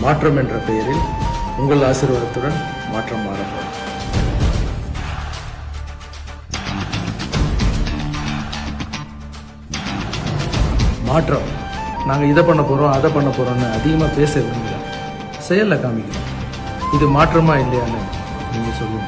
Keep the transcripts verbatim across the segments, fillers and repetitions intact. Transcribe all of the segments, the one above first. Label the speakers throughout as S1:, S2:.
S1: மாற்றம் என்ற பெயரில் உங்கள் ஆசீர்வாதத்துடன் மாற்றம் மாறப்படும். மாற்றம் நாங்கள் இதை பண்ண போகிறோம் அதை பண்ண போகிறோம்னு அதிகமாக பேச விரும்பல, செயலில் காமிக்கணும். இது மாற்றமா இல்லையான்னு நீங்கள் சொல்லுங்கள்.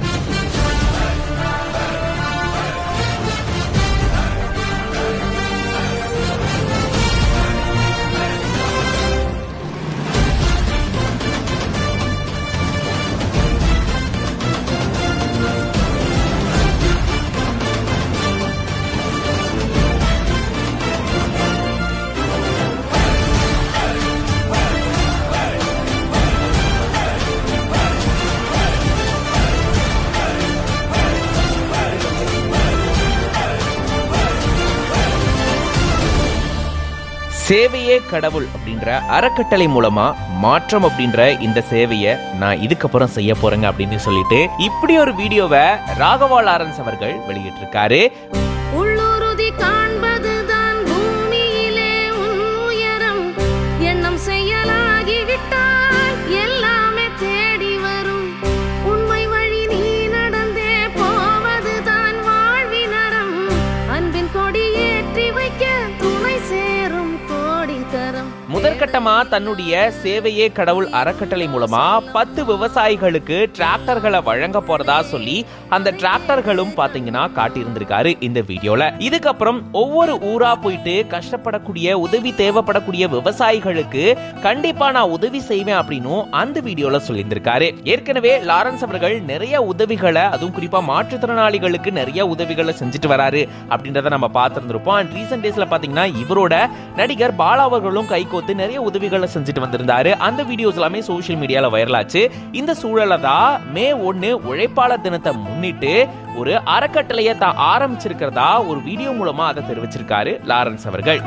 S2: சேவையே கடவுள் அப்படின்ற அறக்கட்டளை மூலமா மாற்றம் அப்படின்ற இந்த சேவையை நான் இதுக்கப்புறம் செய்ய போறேங்க அப்படின்னு சொல்லிட்டு இப்படி ஒரு வீடியோவை ராகவா லாரன்ஸ் அவர்கள் வெளியிட்டிருக்காரு.
S3: உள்ளுறுதி காண்பதுதான் பூமியிலே உன் உயரம், எண்ணம் செயலாகிவிட்டால் எல்லாமே தேடி வரும். உண்மை வழி நீ நடந்தே போவதுதான் வாழ்வினரம், அன்பின் கொடி ஏற்றி வைக்க துணை சேரும் கோடி தரம்.
S2: முதற்கட்டமா தன்னுடைய சேவையே கடவுள் அறக்கட்டளை மூலமா பத்து விவசாயிகளுக்கு டிராக்டர்களை வழங்க போறதா சொல்லி அந்த டிராக்டர்களும் பாத்தீங்கன்னா காட்டியிருந்திருக்காரு இந்த வீடியோல. இதுக்கப்புறம் ஒவ்வொரு ஊரா போயிட்டு கஷ்டப்படக்கூடிய உதவி தேவைப்படக்கூடிய விவசாயிகளுக்கு கண்டிப்பா நான் உதவி செய்வேன் அப்படின்னு அந்த வீடியோல சொல்லியிருந்திருக்காரு. ஏற்கனவே லாரன்ஸ் அவர்கள் நிறைய உதவிகளை, அதுவும் குறிப்பா மாற்றுத்திறனாளிகளுக்கு நிறைய உதவிகளை செஞ்சுட்டு வராரு அப்படின்றத நம்ம பார்த்திருந்திருப்போம். அண்ட் ரீசெண்ட் டேஸ்ல பாத்தீங்கன்னா இவரோட நடிகர் பாலா அவர்களும் கை கோத்து நிறைய உதவிகளை செஞ்சுட்டு வந்திருந்தாரு. அந்த வீடியோஸ் எல்லாமே சோசியல் மீடியால வைரல் ஆச்சு. இந்த சூழல தான் மே ஒன்னு உழைப்பாளர் தினத்தை முன்னிட்டு ஒரு அறக்கட்டளையை தான் ஆரம்பிச்சிருக்கிறதா ஒரு வீடியோ மூலமா அதை தெரிவிச்சிருக்காரு லாரன்ஸ் அவர்கள்.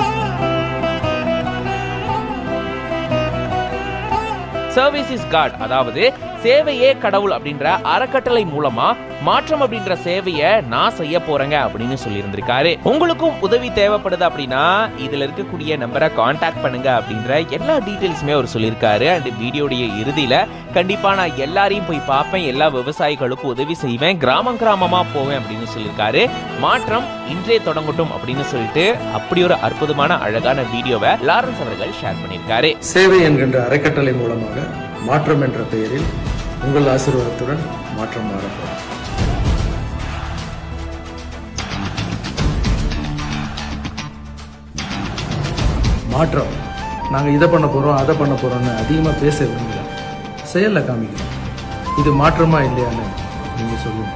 S2: சர்வீஸ் இஸ் காட், அதாவது சேவையே கடவுள் அப்படின்ற அறக்கட்டளை மூலமா மாற்றம் அப்படின்ற சேவையை நான் செய்ய போறேங்க அப்படின்னு சொல்லி இருந்திருக்காரு. உங்களுக்கும் உதவி தேவைப்படுது அப்படின்னா இதுல இருக்கக்கூடிய நம்பரை கான்டாக்ட் பண்ணுங்க அப்படின்ற எல்லா டீடைல்ஸுமே அவர் சொல்லியிருக்காரு. அண்ட் வீடியோடைய இறுதியில கண்டிப்பா நான் எல்லாரையும் போய் பார்ப்பேன், எல்லா விவசாயிகளுக்கும் உதவி செய்வேன், கிராமம் கிராமமா போவேன் அப்படின்னு சொல்லியிருக்காரு. மாற்றம் இன்றே தொடங்கட்டும் அப்படின்னு சொல்லிட்டு அப்படி ஒரு அற்புதமான அழகான வீடியோவை லாரன்ஸ் அவர்கள் ஷேர் பண்ணியிருக்காரு.
S1: சேவை என்கின்ற அறக்கட்டளை மூலமாக மாற்றம் என்ற பெயரில் உங்கள் ஆசீர்வாதத்துடன் மாற்றம் மாறப்படும். மாற்றம் நாங்கள் இதை பண்ண போகிறோம் அதை பண்ண போகிறோம்னு அதிகமாக பேச விரும்பல, செயலில் காமிக்கணும். இது மாற்றமா இல்லையான்னு நீங்கள் சொல்லுங்கள்.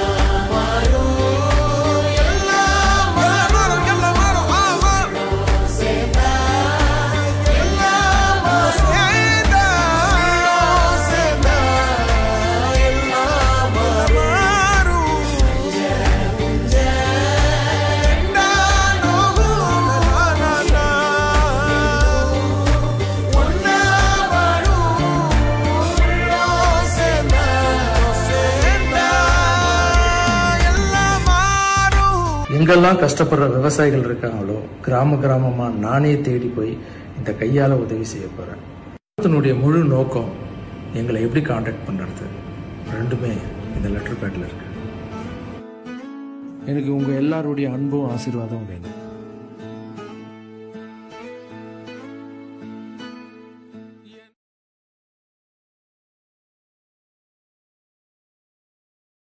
S1: எங்கெல்லாம் கஷ்டப்படுற விவசாயிகள் இருக்காங்களோ கிராம கிராமமா நானே தேடி போய் இந்த கையால உதவி செய்ய போறேன். அதனுடைய முழு நோக்கம் எங்களை எப்படி கான்டாக்ட் பண்றது ரெண்டுமே இந்த லெட்டர் பேட்ல இருக்கு. எனக்கு உங்க எல்லாருடைய அன்பும் ஆசீர்வாதம் வேணும்.